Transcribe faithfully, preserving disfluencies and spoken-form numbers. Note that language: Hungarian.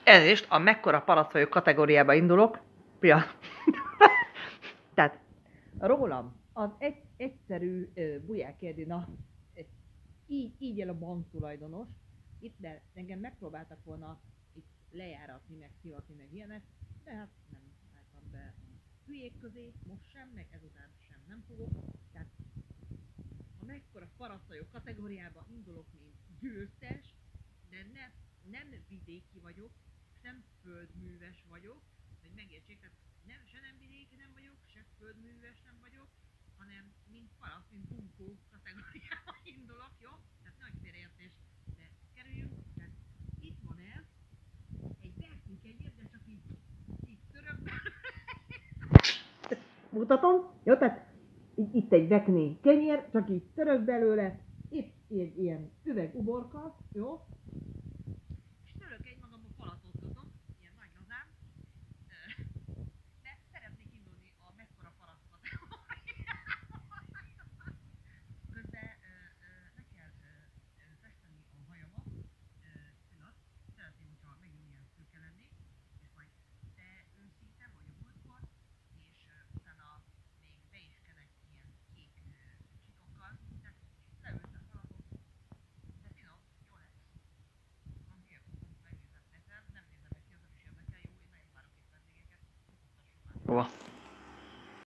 Ezért a mekkora parasztfajok kategóriába indulok. Ja. Tehát rólam az egy, egyszerű uh, Buják Edina, így, így él a bank tulajdonos, itt de engem megpróbáltak volna itt lejáratni, meg szivatni, meg ilyenek, de hát nem álltam be a hülyék közé, most sem, meg ezután sem nem fogok. Tehát a mekkora parasztajok kategóriába indulok, mint győztes, de ne, nem vidéki vagyok, nem földműves vagyok, hogy megértsék, tehát nem, se nem vidéki nem vagyok, se földműves nem vagyok, hanem mint paraszt, mint bunkó kategóriába indulok, jó? Tehát nagy félreértés, de kerüljünk, tehát itt van ez, egy verszink egyért, de csak így, így török mutatom, jó? Tehát itt egy vekni kenyér, csak így török belőle, itt egy ilyen üveg uborka, jó?